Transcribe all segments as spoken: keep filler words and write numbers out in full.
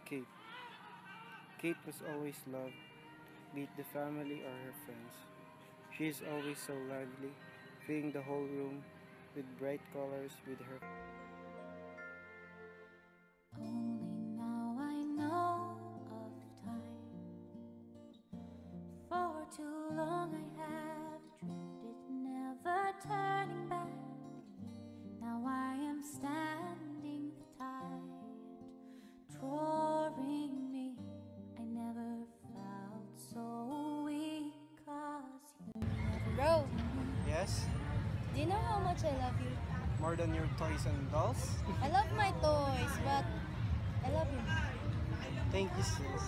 Kate. Kate was always loved, be it the family or her friends. She is always so lively, filling the whole room with bright colors with her. Only now I know of time. For too long I have dreamed it, never turning back. Now I am standing, the tide drawing me. I never felt so weak, 'cause you never. Bro, Yes? do you know how much I love you? More than your toys and dolls? I love my toys, but I love you. Thank you, sis.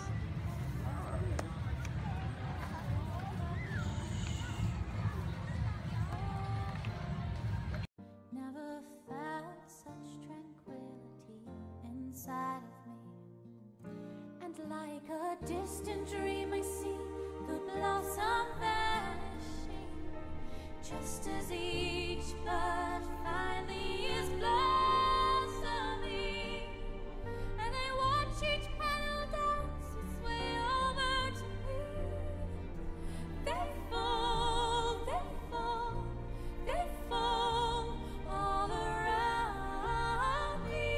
Never felt such tranquility inside of me. And like a distant dream I see the blossom vanishing, just as each bud finally is blossoming. And I watch each petal dance its way over to me. They fall, they fall, they fall all around me.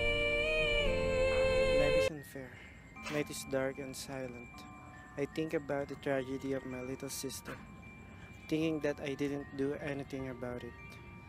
Life is unfair. Night is dark and silent. I think about the tragedy of my little sister, thinking that I didn't do anything about it.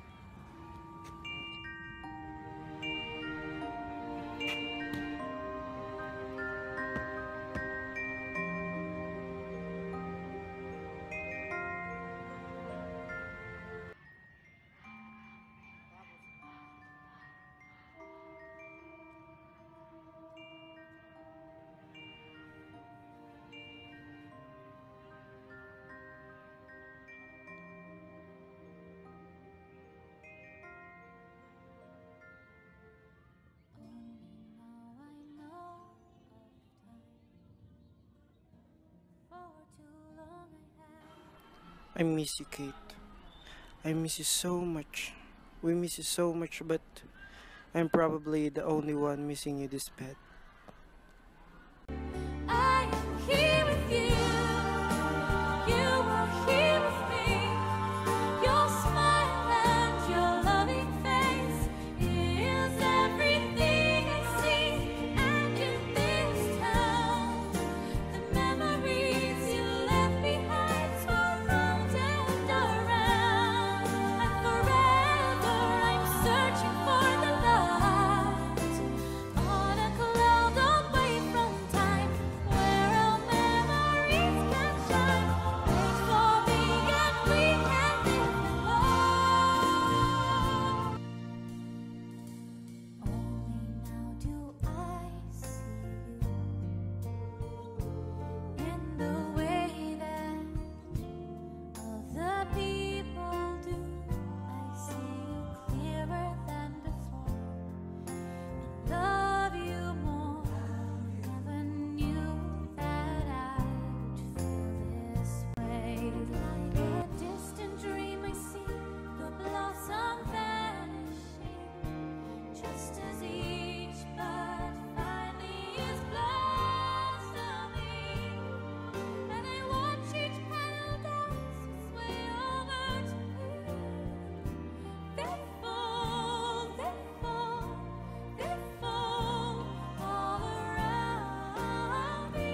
Only now I know of time. For too long I have. I miss you, Kate. I miss you so much. We miss you so much, but I'm probably the only one missing you this bad. I am here with you. You are here with me. Your smile and your loving face is everything I see. And in this town, the memories you left behind surround and around. And forever I'm searching for the light on a cloud away from time, where our memories can shine. Wait for me and we can live in love. Only now do I see you in the way that other people do. I see you clearer than before, and love you more. Never knew that I would feel this way. Like a distant dream I see the blossom vanishing, just as each bud finally is blossoming. And I watch each petal dance its way over to me. They fall, they fall, they fall all around me.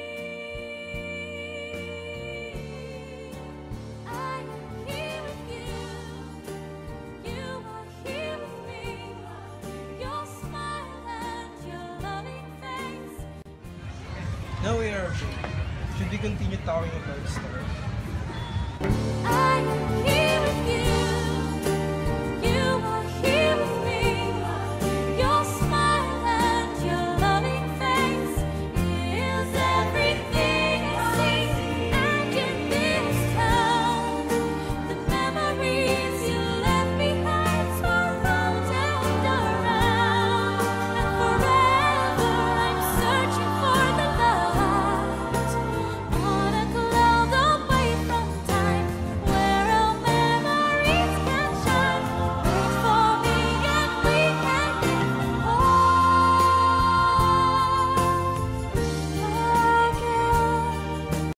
I am here with you. You are here with me. Your smile and your loving face. Now we are okay. Should we continue talking about the story? I am here.